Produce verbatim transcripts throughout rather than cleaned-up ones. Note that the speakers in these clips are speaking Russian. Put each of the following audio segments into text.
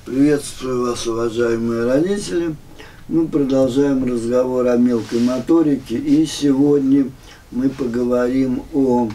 Приветствую вас, уважаемые родители. Мы продолжаем разговор о мелкой моторике. И сегодня мы поговорим о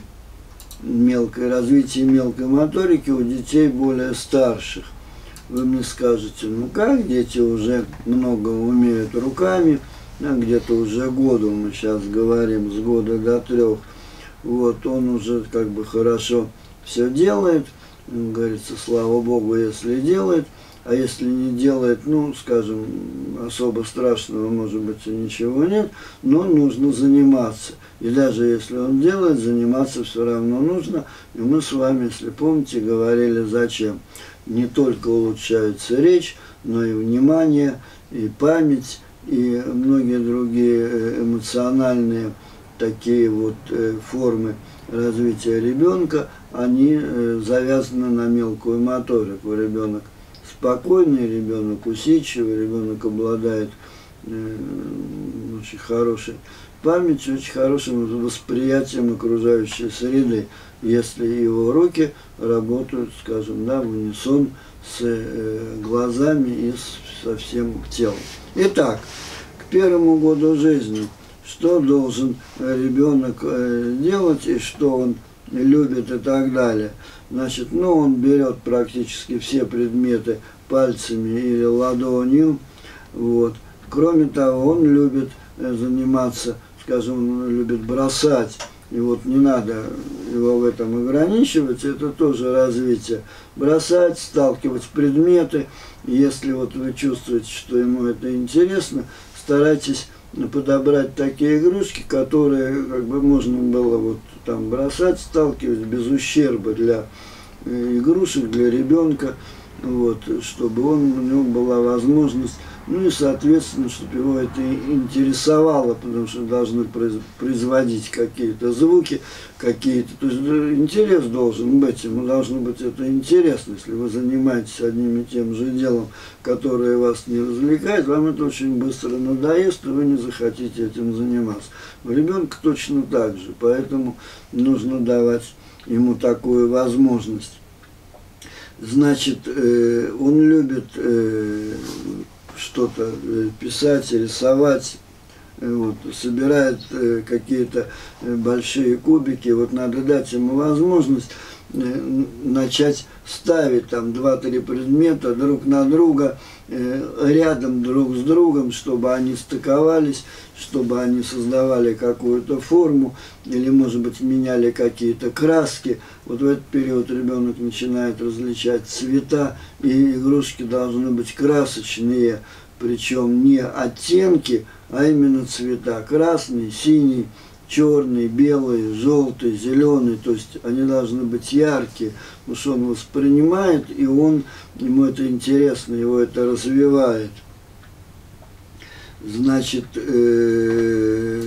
мелкой, развитии мелкой моторики у детей более старших. Вы мне скажете, ну как, дети уже много умеют руками, а где-то уже году, мы сейчас говорим, с года до трех. Вот, он уже как бы хорошо все делает. Говорится, слава Богу, если делает. А если не делает, ну, скажем, особо страшного, может быть, и ничего нет, но нужно заниматься. И даже если он делает, заниматься все равно нужно. И мы с вами, если помните, говорили, зачем. Не только улучшается речь, но и внимание, и память, и многие другие эмоциональные такие вот формы развития ребенка, они завязаны на мелкую моторику. Ребенок спокойный, ребенок усидчивый, ребенок обладает э, очень хорошей памятью, очень хорошим восприятием окружающей среды, если его руки работают, скажем, да, в унисон с э, глазами и с, со всем телом. Итак, к первому году жизни, что должен ребенок э, делать и что он любит и так далее. Значит, ну, он берет практически все предметы пальцами или ладонью. Вот. Кроме того, он любит заниматься, скажем, он любит бросать. И вот не надо его в этом ограничивать, это тоже развитие. Бросать, сталкивать предметы. Если вот вы чувствуете, что ему это интересно, старайтесь подобрать такие игрушки, которые как бы можно было вот там бросать, сталкивать без ущерба для э, игрушек, для ребенка, вот, чтобы он, у него была возможность, ну и соответственно, чтобы его это интересовало, потому что должны производить какие-то звуки, какие-то, то есть интерес должен быть, ему должно быть это интересно. Если вы занимаетесь одним и тем же делом, которое вас не развлекает, вам это очень быстро надоест, и вы не захотите этим заниматься. У ребенка точно так же, поэтому нужно давать ему такую возможность. Значит, э, он любит э, что-то писать, рисовать, вот, собирает э, какие-то большие кубики. Вот надо дать ему возможность э, начать ставить там два-три предмета друг на друга, э, рядом друг с другом, чтобы они стыковались, чтобы они создавали какую-то форму или, может быть, меняли какие-то краски. Вот в этот период ребенок начинает различать цвета, и игрушки должны быть красочные, причем не оттенки, а именно цвета. Красный, синий, черный, белый, желтый, зеленый. То есть они должны быть яркие, потому что он воспринимает, и он, ему это интересно, его это развивает. Значит, э,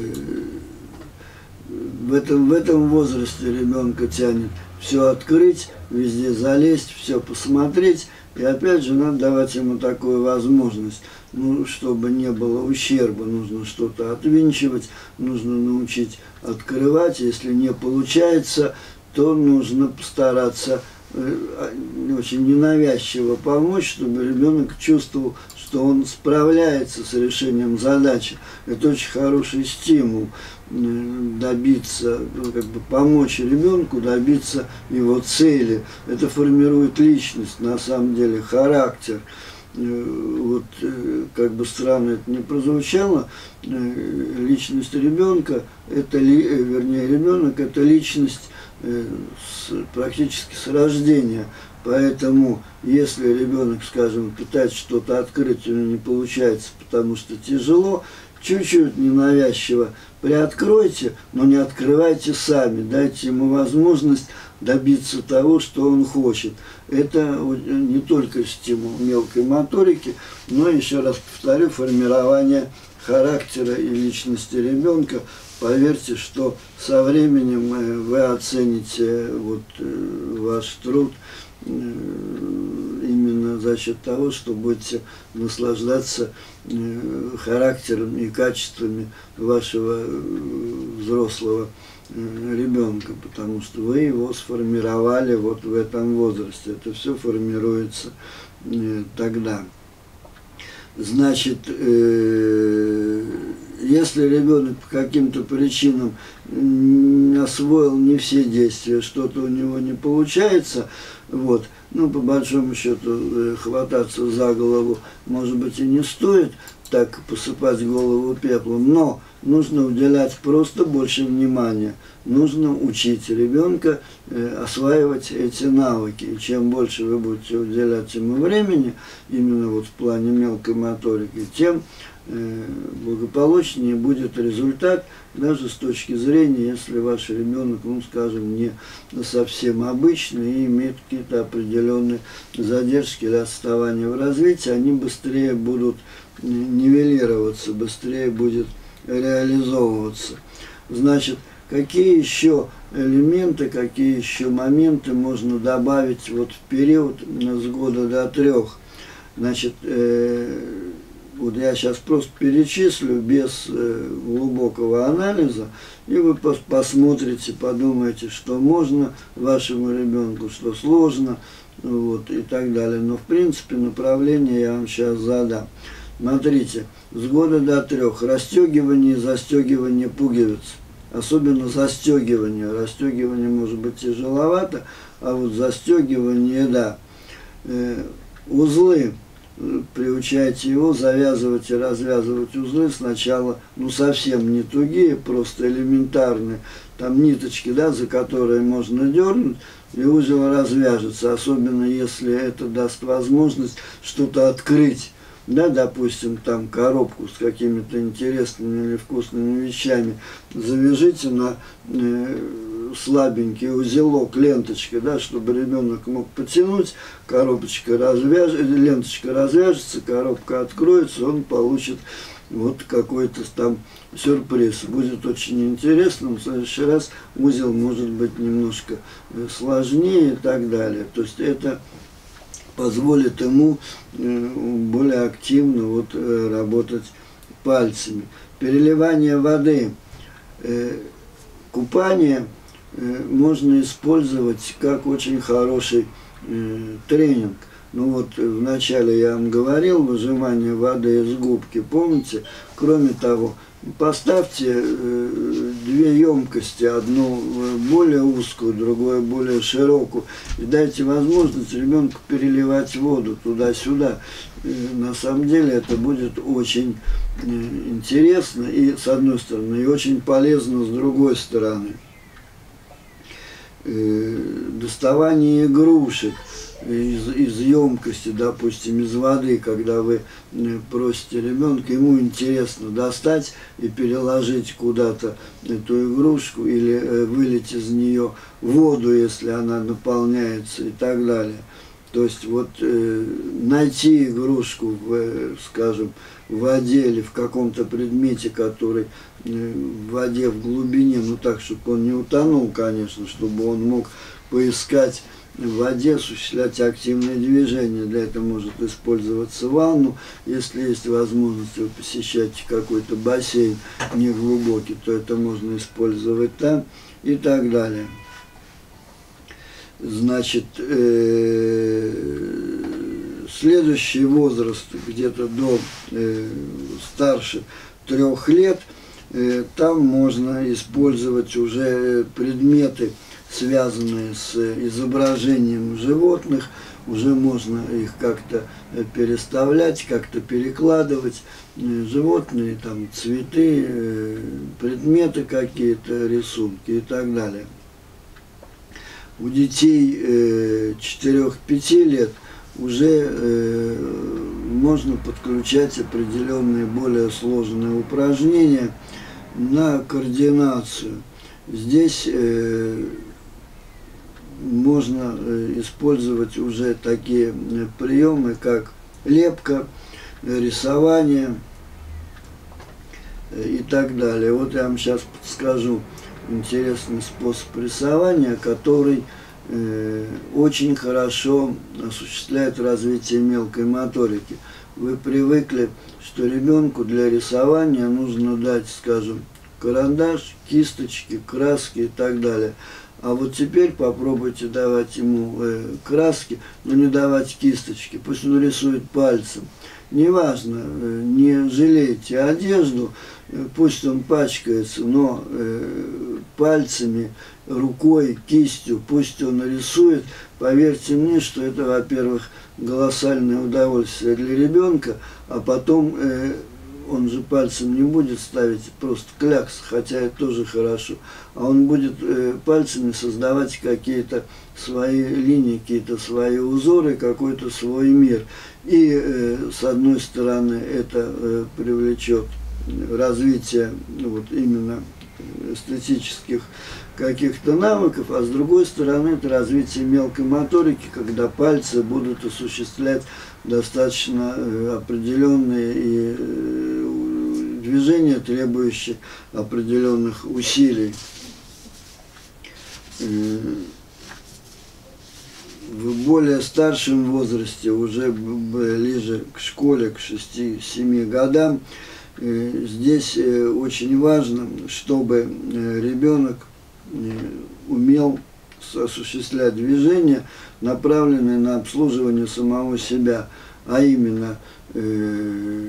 в, этом, в этом возрасте ребенка тянет все открыть, везде залезть, все посмотреть. И опять же надо давать ему такую возможность, ну, чтобы не было ущерба, нужно что-то отвинчивать, нужно научить открывать. Если не получается, то нужно постараться э, очень ненавязчиво помочь, чтобы ребенок чувствовал, что он справляется с решением задачи. Это очень хороший стимул добиться, как бы помочь ребенку добиться его цели. Это формирует личность, на самом деле, характер. Вот, как бы странно это не прозвучало, личность ребенка, это, вернее, ребенок это личность с, практически с рождения. Поэтому, если ребенок, скажем, пытается что-то открыть, у него не получается, потому что тяжело, чуть-чуть ненавязчиво приоткройте, но не открывайте сами, дайте ему возможность добиться того, что он хочет. Это не только стимул мелкой моторики, но, еще раз повторю, формирование характера и личности ребенка. Поверьте, что со временем вы оцените вот ваш труд именно за счет того, что будете наслаждаться характером и качествами вашего взрослого ребенка, потому что вы его сформировали вот в этом возрасте. Это все формируется тогда. Значит, если ребенок по каким-то причинам освоил не все действия, что-то у него не получается, вот, ну, по большому счету, хвататься за голову, может быть, и не стоит, так посыпать голову пеплом, но нужно уделять просто больше внимания. Нужно учить ребенка э, осваивать эти навыки. И чем больше вы будете уделять ему времени, именно вот в плане мелкой моторики, тем э, благополучнее будет результат, даже с точки зрения, если ваш ребенок, ну, скажем, не совсем обычный и имеет какие-то определенные задержки или отставания в развитии, они быстрее будут нивелироваться, быстрее будет реализовываться. Значит, какие еще элементы, какие еще моменты можно добавить вот в период с года до трех? Значит, э, вот я сейчас просто перечислю без э, глубокого анализа, и вы пос посмотрите, подумаете, что можно вашему ребенку, что сложно, вот, и так далее. Но, в принципе, направление я вам сейчас задам. Смотрите, с года до трех расстегивание и застегивание пуговиц. Особенно застегивание. Расстегивание может быть тяжеловато, а вот застегивание, да. Э, узлы. Приучайте его завязывать и развязывать узлы сначала, ну, совсем не тугие, просто элементарные. Там ниточки, да, за которые можно дернуть, и узел развяжется. Особенно если это даст возможность что-то открыть. Да, допустим, там коробку с какими-то интересными или вкусными вещами, завяжите на э, слабенький узелок, ленточкой, да, чтобы ребенок мог потянуть, коробочка развяж... ленточка развяжется, коробка откроется, он получит вот какой-то там сюрприз. Будет очень интересно, в следующий раз узел может быть немножко сложнее и так далее. То есть это позволит ему более активно вот работать пальцами. Переливание воды. Купание можно использовать как очень хороший тренинг. Ну вот вначале я вам говорил, выжимание воды из губки, помните? Кроме того, поставьте э, две емкости, одну более узкую, другую более широкую, и дайте возможность ребенку переливать воду туда-сюда. На самом деле это будет очень э, интересно и с одной стороны, и очень полезно с другой стороны. Э, доставание игрушек из, из емкости, допустим, из воды, когда вы просите ребенка, ему интересно достать и переложить куда-то эту игрушку или вылить из нее воду, если она наполняется и так далее. То есть вот э, найти игрушку в, скажем, в воде или в каком-то предмете, который э, в воде в глубине, ну так, чтобы он не утонул, конечно, чтобы он мог поискать в воде, осуществлять активные движения. Для этого может использоваться ванну. Если есть возможность, вы посещаете какой-то бассейн неглубокий, то это можно использовать там и так далее. Значит, э, следующий возраст, где-то до э, старше трех лет, э, там можно использовать уже предметы, связанные с изображением животных, уже можно их как-то переставлять, как-то перекладывать. Животные, там, цветы, предметы какие-то, рисунки и так далее. У детей четырёх-пяти лет уже можно подключать определенные более сложные упражнения на координацию. Здесь можно использовать уже такие приемы, как лепка, рисование и так далее. Вот я вам сейчас подскажу интересный способ рисования, который э, очень хорошо осуществляет развитие мелкой моторики. Вы привыкли, что ребенку для рисования нужно дать, скажем, карандаш, кисточки, краски и так далее. А вот теперь попробуйте давать ему э, краски, но не давать кисточки. Пусть он рисует пальцем. Неважно, э, не жалейте одежду, э, пусть он пачкается, но э, пальцами, рукой, кистью, пусть он рисует. Поверьте мне, что это, во-первых, колоссальное удовольствие для ребенка, а потом э, он же пальцем не будет ставить просто клякс, хотя это тоже хорошо, а он будет э, пальцами создавать какие-то свои линии, какие-то свои узоры, какой-то свой мир. И э, с одной стороны это э, привлечет развитие вот именно эстетических каких-то навыков, а с другой стороны это развитие мелкой моторики, когда пальцы будут осуществлять достаточно определенные и движения, требующие определенных усилий. В более старшем возрасте, уже ближе к школе, к шести-семи годам, здесь очень важно, чтобы ребенок умел осуществлять движения, направленные на обслуживание самого себя, а именно э,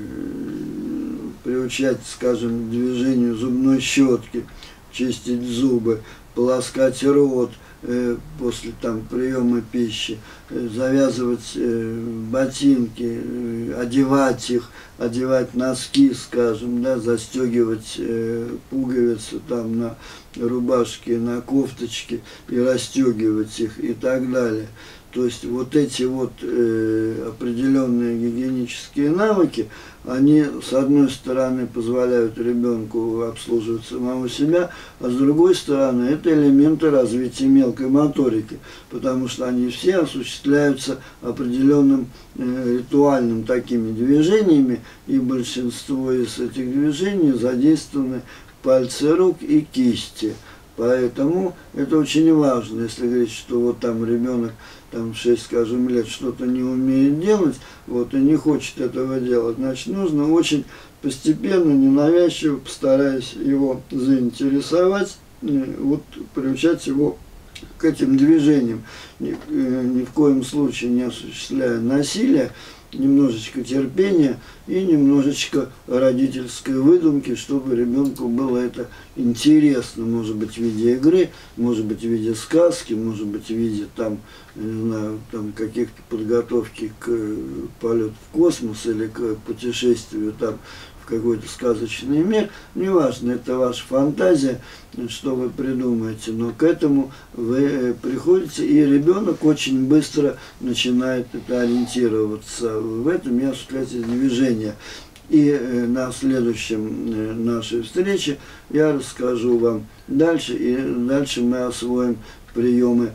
приучать, скажем, к движению зубной щетки, чистить зубы, полоскать рот э, после там, приема пищи, э, завязывать э, ботинки, э, одевать их, одевать носки, скажем, да, застегивать э, пуговицы там на рубашке, на кофточке и расстегивать их и так далее. То есть вот эти вот э, определенные гигиенические навыки, они с одной стороны позволяют ребенку обслуживать самого себя, а с другой стороны это элементы развития мелкой моторики, потому что они все осуществляются определенным э, ритуальным такими движениями, и большинство из этих движений задействованы пальцы рук и кисти. Поэтому это очень важно, если говорить, что вот там ребенок там шесть, скажем, лет что-то не умеет делать, вот, и не хочет этого делать, значит, нужно очень постепенно, ненавязчиво, постараясь его заинтересовать, вот, приучать его к этим движениям, ни, ни в коем случае не осуществляя насилие, немножечко терпения и немножечко родительской выдумки, чтобы ребенку было это интересно, может быть в виде игры, может быть в виде сказки, может быть в виде там, не знаю, там каких-то подготовки к полету в космос или к путешествию там в какой-то сказочный мир, неважно, это ваша фантазия, что вы придумаете, но к этому вы приходите, и ребенок очень быстро начинает это ориентироваться. В этом и осуществляется движение. И на следующем нашей встрече я расскажу вам дальше, и дальше мы освоим приемы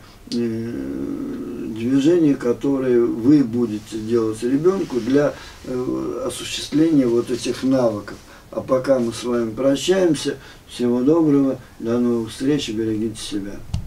движения, которые вы будете делать ребенку для осуществления вот этих навыков. А пока мы с вами прощаемся, всего доброго, до новых встреч, берегите себя.